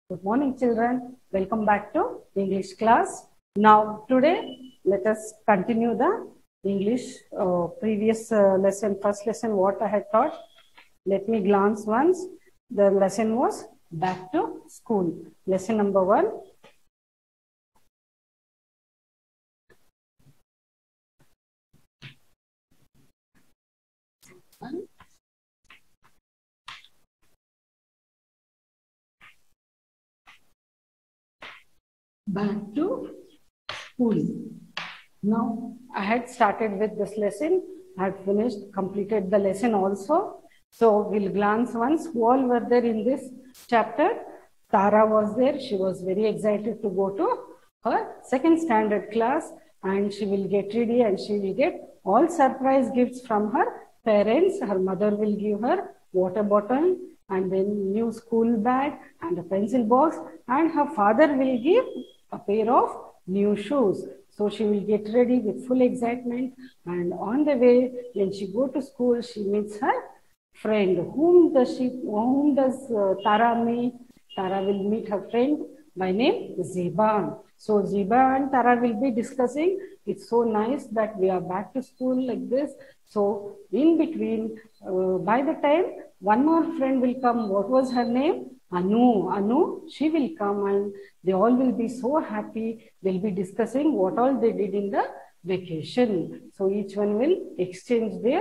Good morning, children. Welcome back to English class. Now, today, let us continue the English previous lesson, first lesson, what I had taught. Let me glance once. The lesson was back to school. Lesson number 1. Back to school. Now, I had started with this lesson. I had finished, completed the lesson also. So, we'll glance once. Who all were there in this chapter? Tara was there. She was very excited to go to her second standard class, and she will get ready and she will get all surprise gifts from her parents. Her mother will give her water bottle and then new school bag and a pencil box, and her father will give a pair of new shoes. So she will get ready with full excitement, and on the way when she go to school, she meets her friend. Whom does Tara meet? Tara will meet her friend by name Zeba. So Zeba and Tara will be discussing. It's so nice that we are back to school like this. So in between, by the time one more friend will come. What was her name? Anu, she will come, and they all will be so happy. They'll be discussing what all they did in the vacation. So each one will exchange their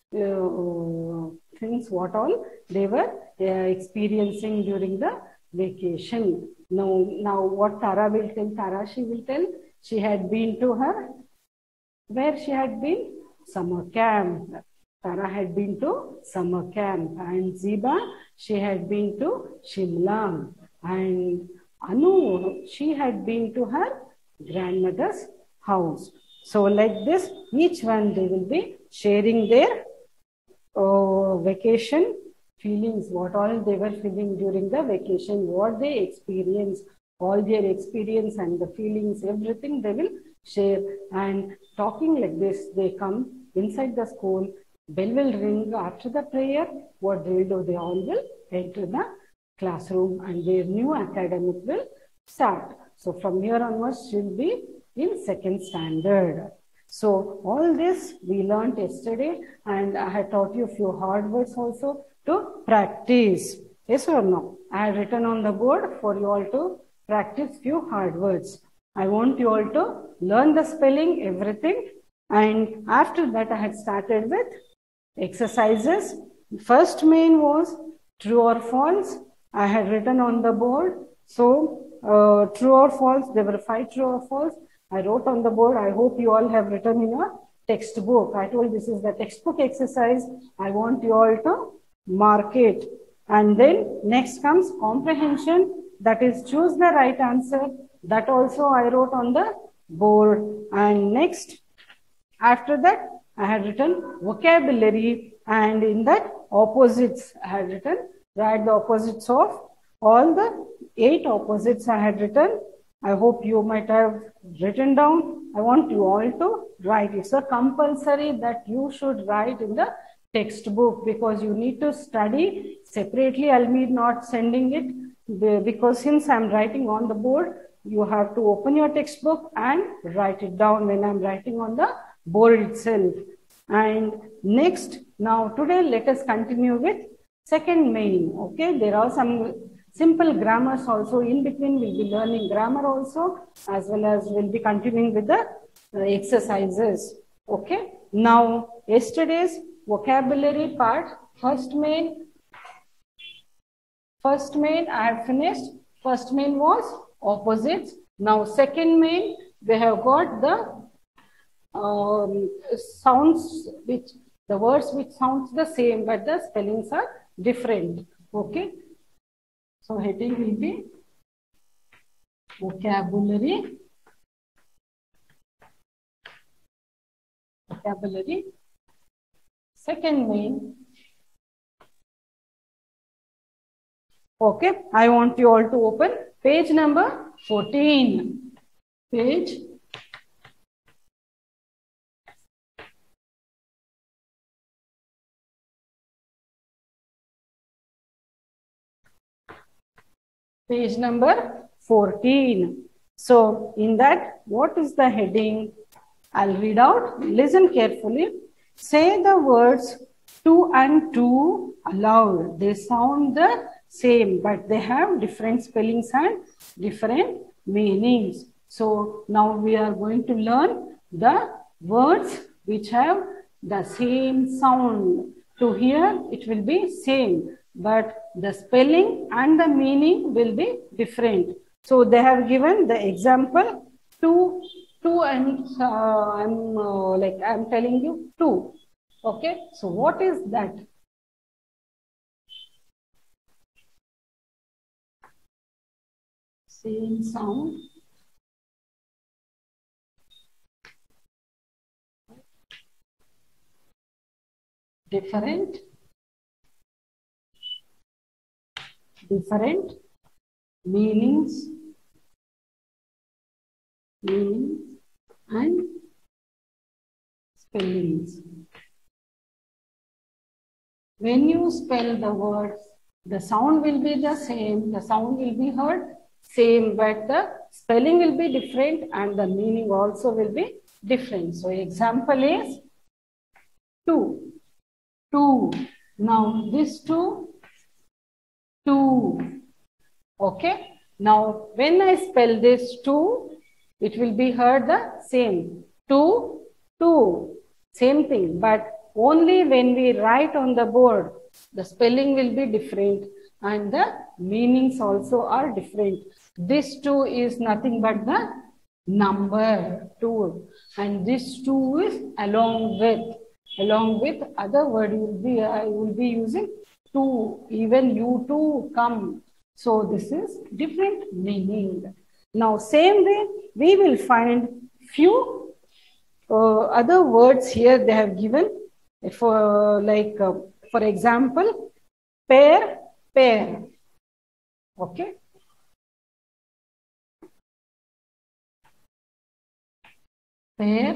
things, what all they were experiencing during the vacation. Now what Tara will tell? She will tell she had been to her, where she had been? Summer camp. Tara had been to summer camp, and Zeba, she had been to Shimla, and Anu, she had been to her grandmother's house. So like this, each one they will be sharing their vacation feelings, what all they were feeling during the vacation, what they experienced, all their experience and the feelings, everything they will share. And talking like this, they come inside the school, bell will ring after the prayer. What they will do, they all will enter the classroom and their new academic will start. So from here onwards, she'll be in second standard. So all this we learned yesterday, and I had taught you a few hard words also to practice. Yes or no? I had written on the board for you all to practice few hard words. I want you all to learn the spelling, everything. And after that, I had started with exercises. First main was true or false. I had written on the board. So true or false, there were 5 true or false. I wrote on the board. I hope you all have written in your textbook. I told this is the textbook exercise. I want you all to mark it. And then next comes comprehension. That is, choose the right answer. That also I wrote on the board. And next, after that, I had written vocabulary. And in that, opposites I had written. Write the opposites of all the 8 opposites I had written. I hope you might have written down. I want you all to write. It's a compulsory that you should write in the textbook, because you need to study separately. I'll be not sending it, because since I'm writing on the board, you have to open your textbook and write it down when I'm writing on the board itself. And next, now today let us continue with second main. Okay, there are some simple grammars also in between. We'll be learning grammar also, as well as we'll be continuing with the exercises. Okay, now yesterday's vocabulary part, first main I have finished. First main was opposites. Now second main, we have got the sounds which, the words which sounds the same but the spellings are different. Okay, so heading will be vocabulary. Second main. Okay, I want you all to open page number 14. Page Page number 14. So in that, what is the heading? I'll read out. Listen carefully. Say the words to and to aloud. They sound the same, but they have different spellings and different meanings. So now we are going to learn the words which have the same sound. To hear, it will be same, but the spelling and the meaning will be different. So they have given the example two, and I'm telling you two. Okay, so what is that? Same sound. Different meanings and spellings. When you spell the words, the sound will be the same, the sound will be heard same, but the spelling will be different and the meaning also will be different. So example is two. Now this two. Okay. Now when I spell this two, it will be heard the same. Two. Same thing. But only when we write on the board, the spelling will be different and the meanings also are different. This two is nothing but the number 2. And this two is along with other word I will be using to, even you too come. So this is different meaning. Now same way we will find few other words here they have given for for example pair. Okay. Pair.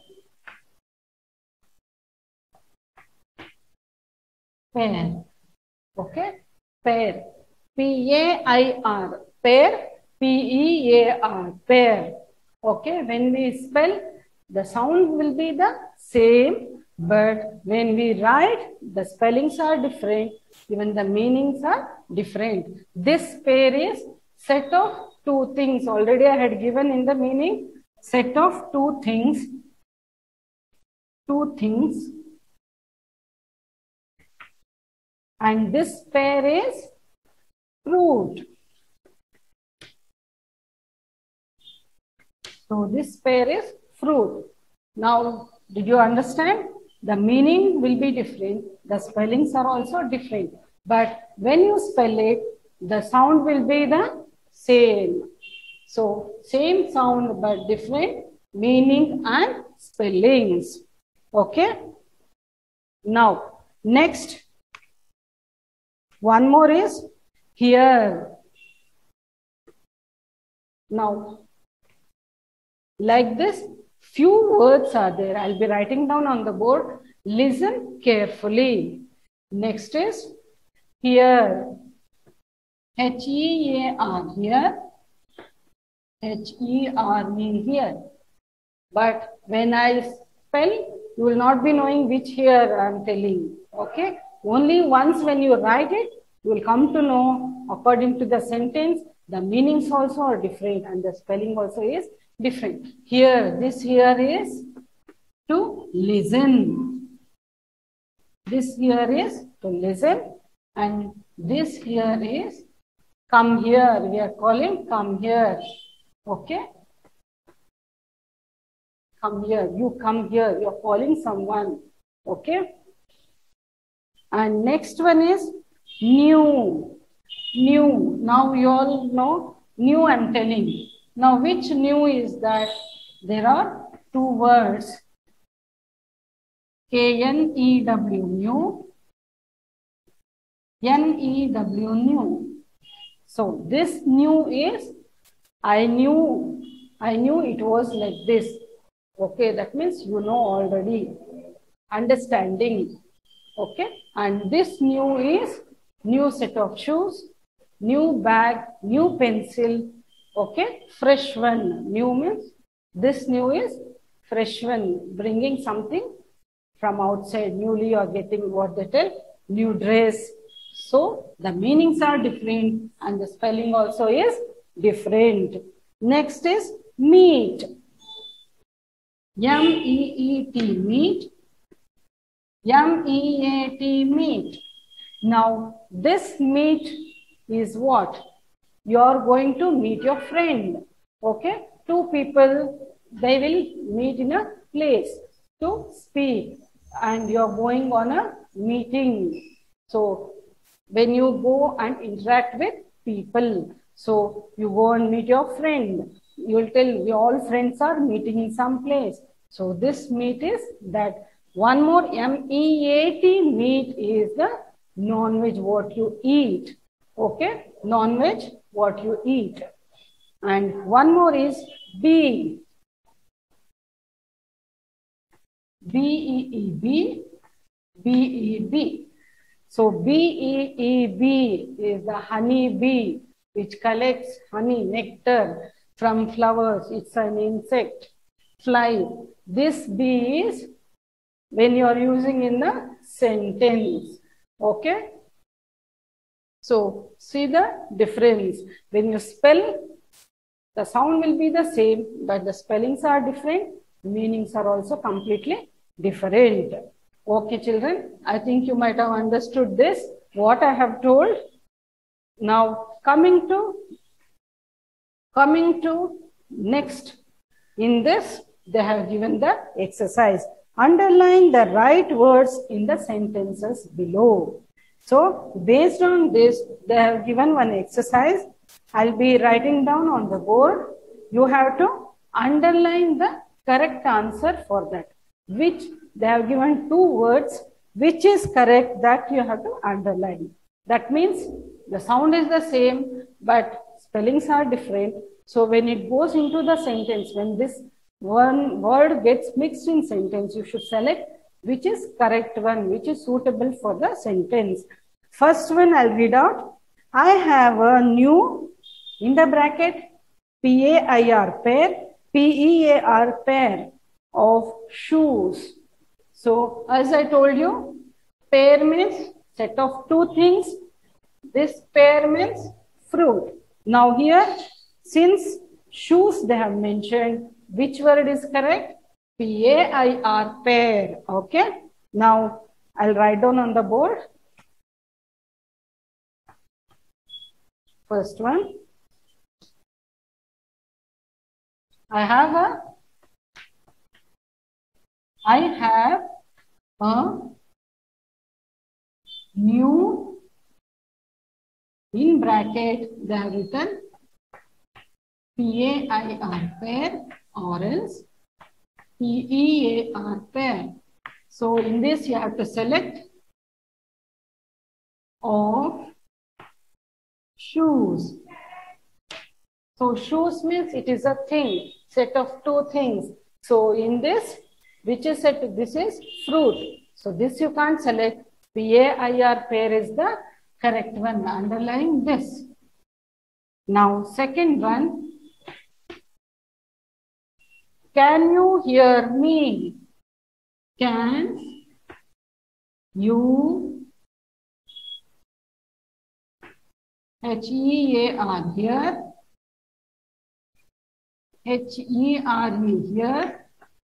Okay. Pair. P-A-I-R. Pair. P-E-A-R. Pair. Okay. When we spell, the sound will be the same, but when we write, the spellings are different, even the meanings are different. This pair is set of two things. Already I had given in the meaning, set of two things. And this pair is fruit. So this pair is fruit. Now, did you understand? The meaning will be different. The spellings are also different. But when you spell it, the sound will be the same. So, same sound but different meaning and spellings. Okay? Now, next. One more is here. Now, like this, few words are there. I'll be writing down on the board. Listen carefully. Next is here. H-E-A-R. Here. H-E-R mean here. But when I spell, you will not be knowing which here I am telling. Okay. Only once when you write it, you will come to know according to the sentence, the meanings also are different and the spelling also is different. Here, this here is to listen. This here is to listen. And this here is come here. We are calling come here. Okay. Come here. You come here. You are calling someone. Okay. And next one is new. Now you all know new I'm telling. Now which new is that? There are two words. K-N-E-W, new. N-E-W, new. So this new is, I knew it was like this. Okay, that means you know already. Understanding. Okay. And this new is new set of shoes. new bag, new pencil. Okay, fresh one. New means this new is fresh one, bringing something from outside, newly or getting what they tell, new dress. So the meanings are different and the spelling also is different. Next is meet. M-E-E-T, meet. M-E-A-T, meet. Now this meet is what? You are going to meet your friend. Okay, two people, they will meet in a place to speak and you are going on a meeting. So when you go and interact with people, so you go and meet your friend, you will tell all friends are meeting in some place. So this meet is that. One more, M-E-A-T, meat is the non-veg what you eat. Okay, non-veg what you eat. And one more is B. B-E-E-B, B-E-B. So B-E-E-B is the honey bee, which collects honey, nectar from flowers. It's an insect, fly. This bee is when you are using in the sentence. Okay. So see the difference. When you spell, the sound will be the same, but the spellings are different. Meanings are also completely different. Okay, children. I think you might have understood this, what I have told. Now coming to next. In this, they have given the exercise. Underline the right words in the sentences below. So based on this, they have given one exercise. I'll be writing down on the board. You have to underline the correct answer for that. Which they have given two words, which is correct, that you have to underline. That means the sound is the same, but spellings are different. So when it goes into the sentence, when this one word gets mixed in sentence, you should select which is correct one, which is suitable for the sentence. First one I'll read out. I have a new, in the bracket, P-A-I-R, pair, P-E-A-R, pair of shoes. So as I told you, pair means set of two things. This pair means fruit. Now here, since shoes they have mentioned, which word is correct? P-A-I-R, pair. Okay. Now I'll write down on the board. First one. I have a new, in bracket they have written P-A-I-R, pair, or else P-E-A-R, pair. So in this you have to select of shoes. So shoes means it is a thing, set of two things. So in this, which is set? This is fruit. So this you can't select. P-A-I-R, pair is the correct one. Underline this. Now second one. Can you hear me? Can you H-E-A-R, here, H-E-R-E, here,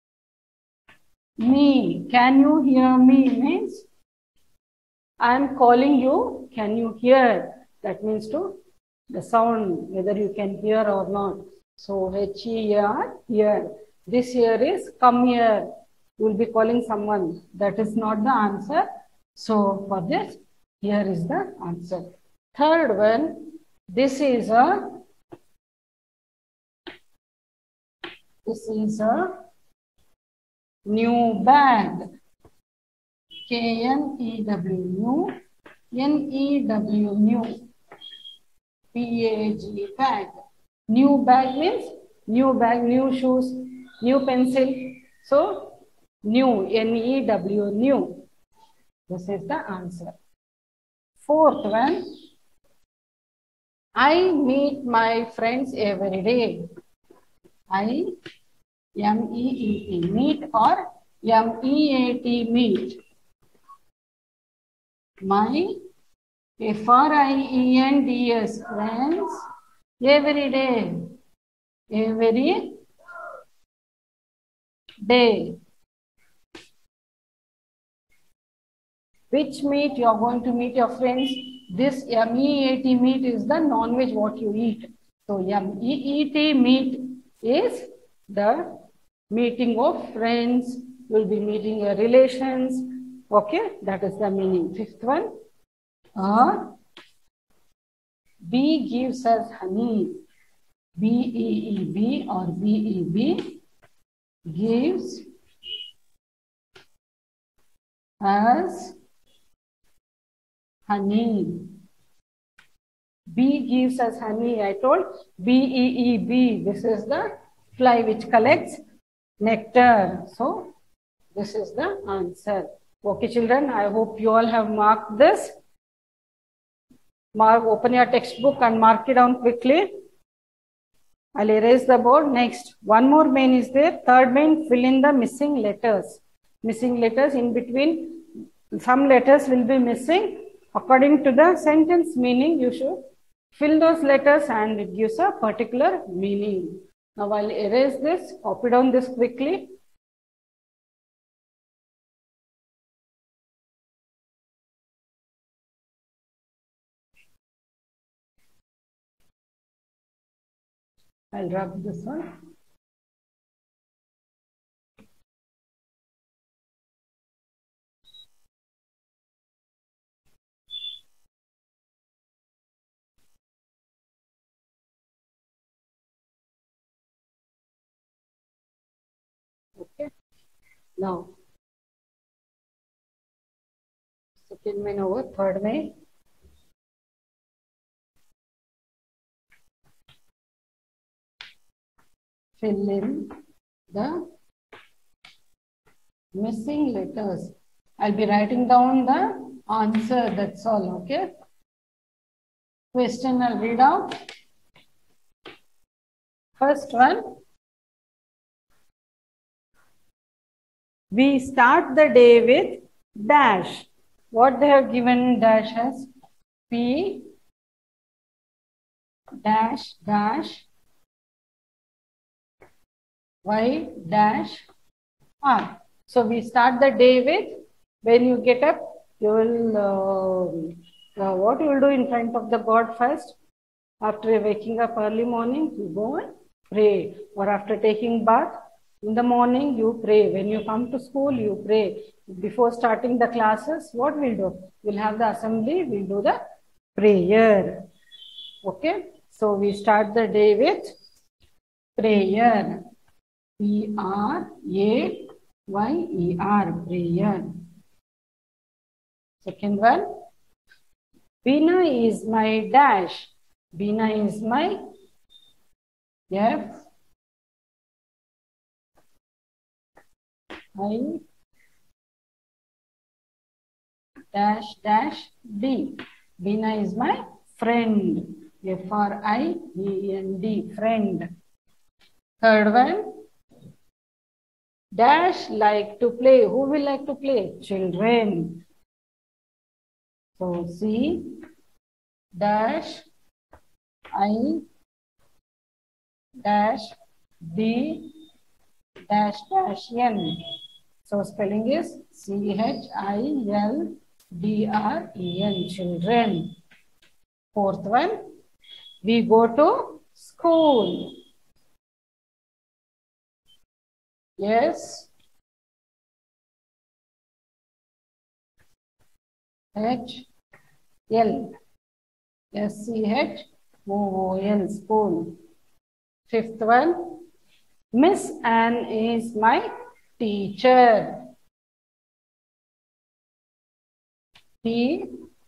me. Can you hear me means I am calling you. Can you hear? That means to the sound, whether you can hear or not. So H-E-A-R, here. This here is come here. You will be calling someone. That is not the answer. So for this, here is the answer. Third one, this is a new bag. K-N-E-W, new, N-E-W, new, P-A-G, bag. New bag means new bag, new shoes, new pencil. So new, N-E-W, new. This is the answer. Fourth one, I meet my friends every day. I-M-E-E-T, meet or M-E-A-T, meet. My F-R-I-E-N-D-S, friends, every day. Every day. Which meat you are going to meet your friends? This M-E-A-T meat is the non-veg what you eat. So M-E-E-T meat is the meeting of friends. You will be meeting your relations. Okay, that is the meaning. Fifth one. Bee gives us honey. B-E-E-B or B-E-B gives us honey. Bee gives us honey. I told B-E-E-B. This is the fly which collects nectar. So this is the answer. Okay, children. I hope you all have marked this. Open your textbook and mark it down quickly. I'll erase the board. Next, one more main is there. Third main, fill in the missing letters. Missing letters in between. Some letters will be missing. According to the sentence meaning, you should fill those letters and it gives a particular meaning. Now I'll erase this, copy down this quickly. I'll rub this one. Okay. Now, second main over, third main. Fill in the missing letters. I'll be writing down the answer, that's all, okay? Question I'll read out. First one. We start the day with dash. What they have given dash as? P dash dash Y dash R. So we start the day with, when you get up, you will, what you will do in front of the God first? After waking up early morning, you go and pray. Or after taking bath, in the morning, you pray. When you come to school, you pray. Before starting the classes, what we'll do? We'll have the assembly, we'll do the prayer. Okay? So we start the day with prayer. P-R-A-Y-E-R, prayer. Second one. Bina is my dash. Bina is my F I dash dash D. Bina is my friend. F-R-I-E-N-D, friend. Third one. Dash like to play. Who will like to play? Children. So C dash I dash D dash dash N. So spelling is C-H-I-L-D-R-E-N, children. Fourth one, we go to school. Yes. H-L. S-C-H-O-O-L, school. Fifth one, Miss Anne is my teacher. T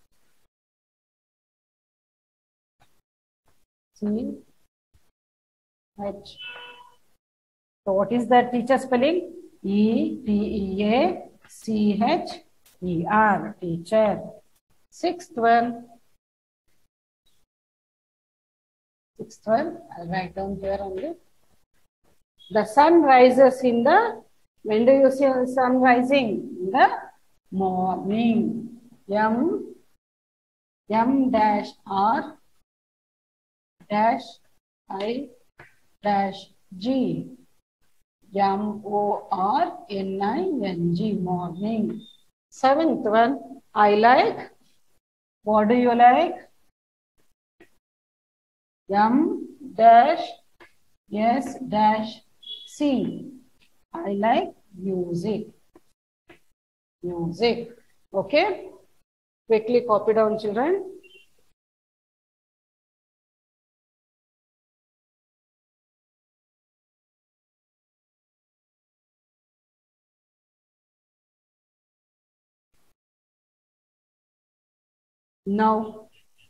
C H. So what is the teacher spelling? E-T-E-A-C-H-E-R, teacher. Sixth one, Sixth one, I'll write down here only. The sun rises in the, when do you see the sun rising? In the morning. M dash R dash I dash G. MORNING, morning. Seventh one, I like. What do you like? M dash S dash C. I like music. Music. Okay. Quickly copy down, children. Now,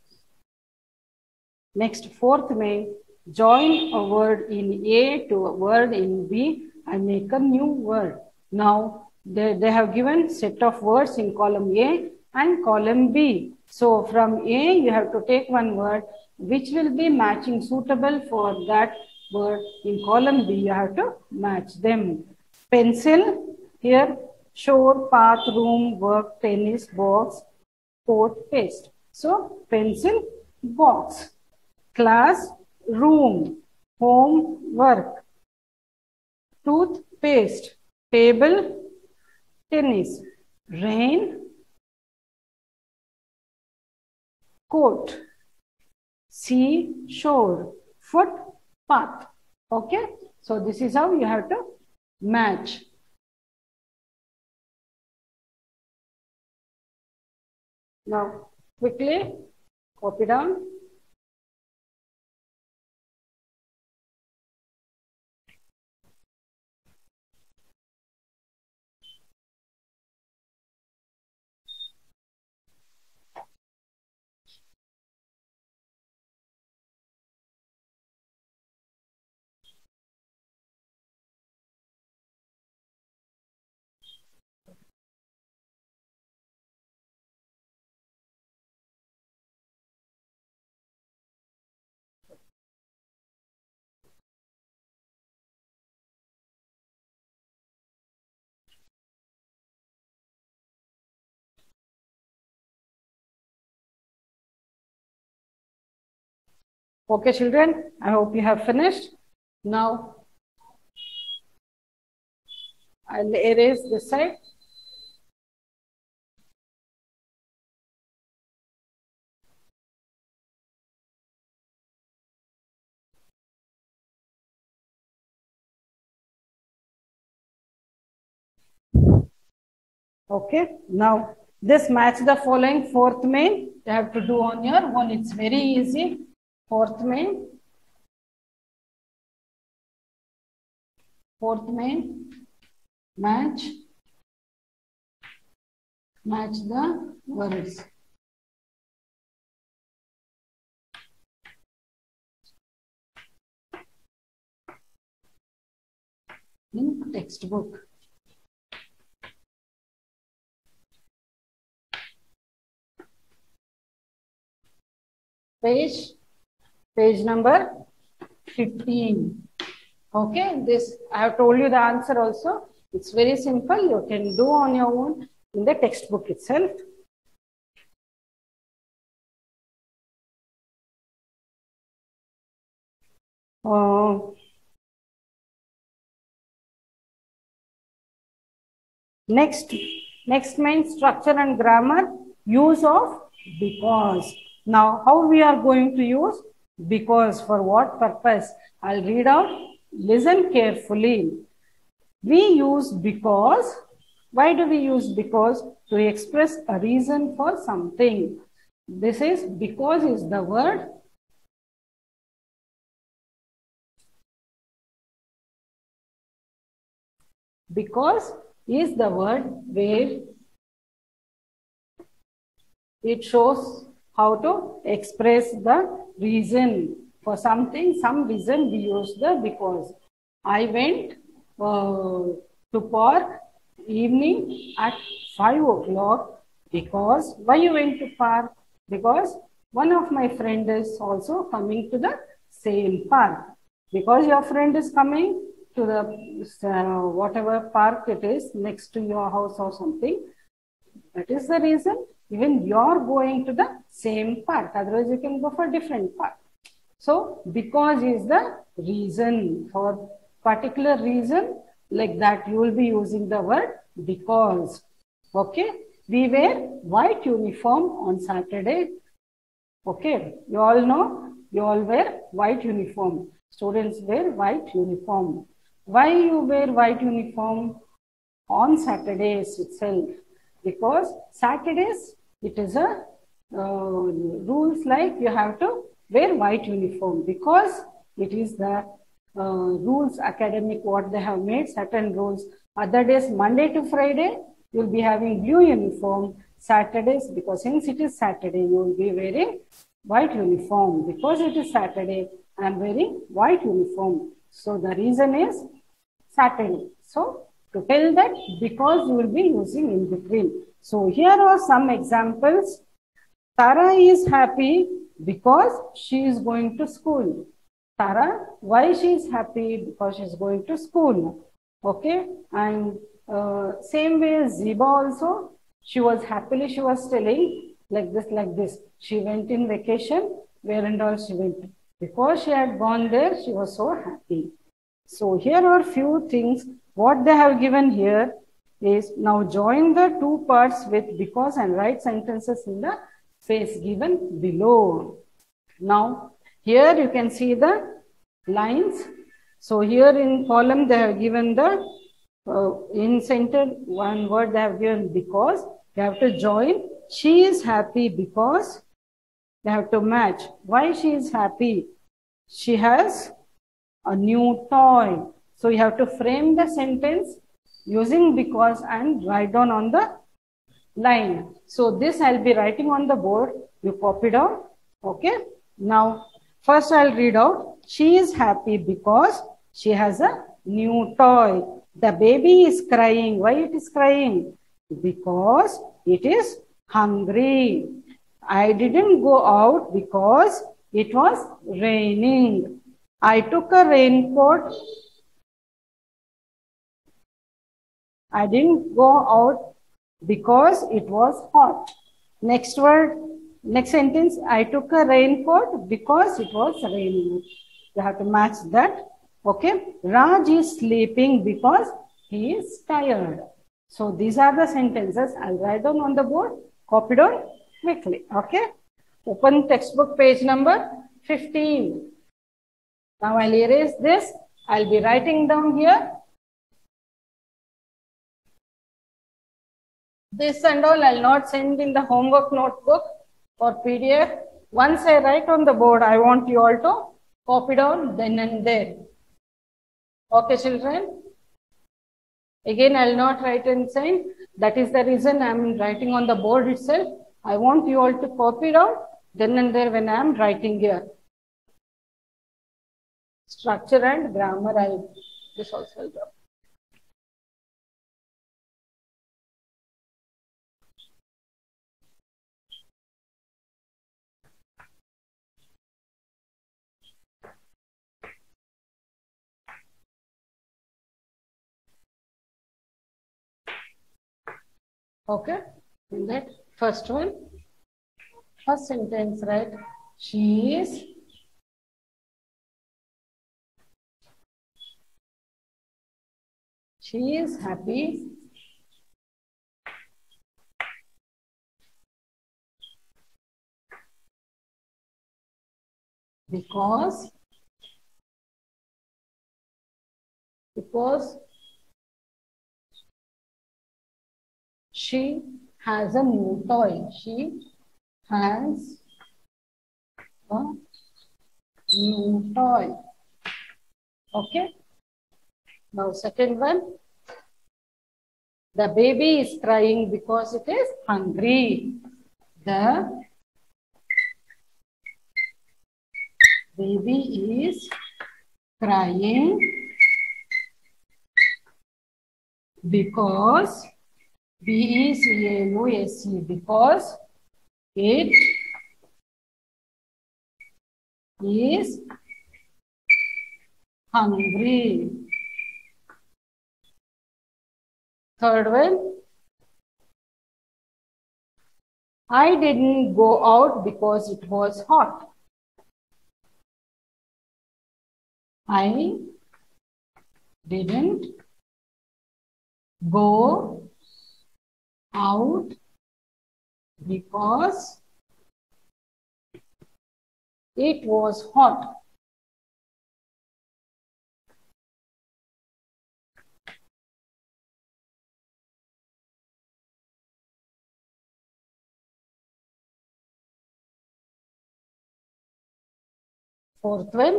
next, fourth May, join a word in A to a word in B and make a new word. Now, they have given set of words in column A and column B. So, from A, you have to take one word which will be matching suitable for that word. In column B, you have to match them. Pencil, here, shore, path, room, work, tennis, box, coat, paste. So, pencil, box. Class, room, home, work. Toothpaste, table, tennis. Rain, coat. Sea, shore. Foot, path. Okay. So, this is how you have to match. Now, quickly copy down. Okay, children, I hope you have finished. Now, I'll erase this side. Okay, now this match the following. Fourth main, you have to do on your own. It's very easy. Fourth main, match the words. In textbook. Page number 15. Okay, this I have told you the answer also. It's very simple. You can do on your own in the textbook itself. Next main structure and grammar, use of because. Now, how we are going to use because, for what purpose? I'll read out, listen carefully. We use because. Why do we use because? To express a reason for something. This is, because is the word. Because is the word where it shows how to express the reason for something. Some reason we use the because. I went to park evening at 5 o'clock because. Why you went to park? Because one of my friends is also coming to the same park. Because your friend is coming to the whatever park it is next to your house or something, that is the reason even you're going to the same park. Otherwise, you can go for different park. So, because is the reason. For particular reason like that, you will be using the word because. Okay. We wear white uniform on Saturday. Okay. You all know, you all wear white uniform. Students wear white uniform. Why you wear white uniform on Saturdays itself? Because Saturdays, it is a rules like you have to wear white uniform, because it is the rules academic what they have made, certain rules. Other days, Monday to Friday, you will be having blue uniform. Saturdays, because since it is Saturday, you will be wearing white uniform. Because it is Saturday, I am wearing white uniform. So the reason is Saturday. So to tell that, because you will be using in between. So here are some examples. Tara is happy because she is going to school. Tara, why she is happy? Because she is going to school. Okay. And same way Ziba also, she was happily, she was telling like this. She went in vacation, where and all she went. Because she had gone there, she was so happy. So here are few things. What they have given here is, now join the two parts with because and write sentences in the space given below. Now here you can see the lines. So here in column they have given the in center one word they have given because. You have to join. She is happy because. They have to match. Why she is happy? She has a new toy. So you have to frame the sentence using because and write down on the line. So this I'll be writing on the board. You copy down. Okay. Now first I'll read out. She is happy because she has a new toy. The baby is crying. Why it is crying? Because it is hungry. I didn't go out because it was raining. I took a raincoat. I didn't go out because it was hot. Next word, next sentence. I took a raincoat because it was raining. You have to match that. Okay. Raj is sleeping because he is tired. So these are the sentences. I'll write down on the board. Copy down quickly. Okay. Open textbook page number 15. Now I'll erase this. I'll be writing down here. This and all I'll not send in the homework notebook or PDF. Once I write on the board, I want you all to copy down then and there. Okay, children? Again, I'll not write and send. That is the reason I'm writing on the board itself. I want you all to copy down then and there when I'm writing here. Structure and grammar, I'll this also will drop. Okay, in that first one, first sentence, right? She is happy because she has a new toy. She has a new toy. Okay. Now second one. The baby is crying because it is hungry. The baby is crying because B-E-C-A-U-S-E, because it is hungry. Third one, I didn't go out because it was hot. I didn't go out because it was hot. Fourth one,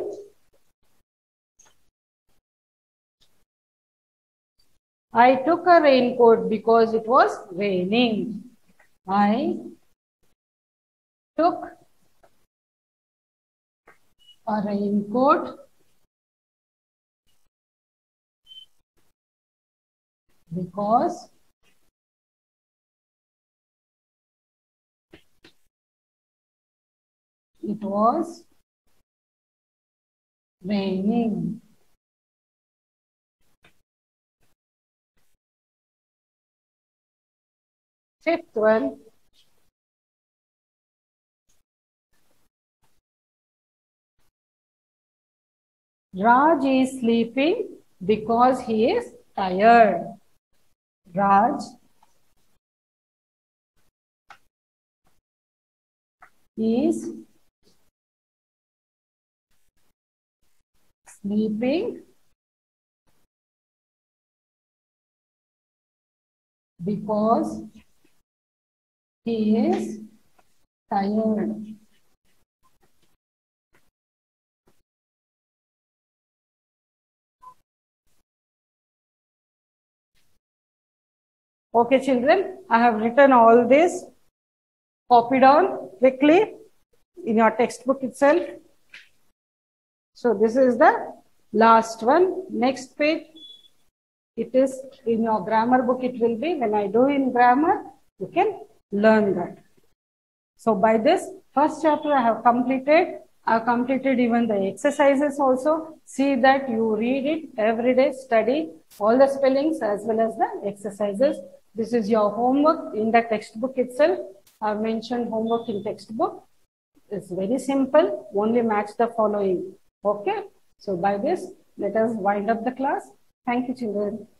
I took a raincoat because it was raining. I took a raincoat because it was raining. Fifth one, Raj is sleeping because he is tired. Raj is sleeping because he is tired. Okay, children, I have written all this. Copy down quickly in your textbook itself. So this is the last one. Next page, it is in your grammar book. It will be when I do in grammar, you can learn that. So by this first chapter I have completed. I have completed even the exercises also. See that you read it every day, study all the spellings as well as the exercises. This is your homework in the textbook itself. I have mentioned homework in textbook. It's very simple. Only match the following. Okay. So by this, let us wind up the class. Thank you, children.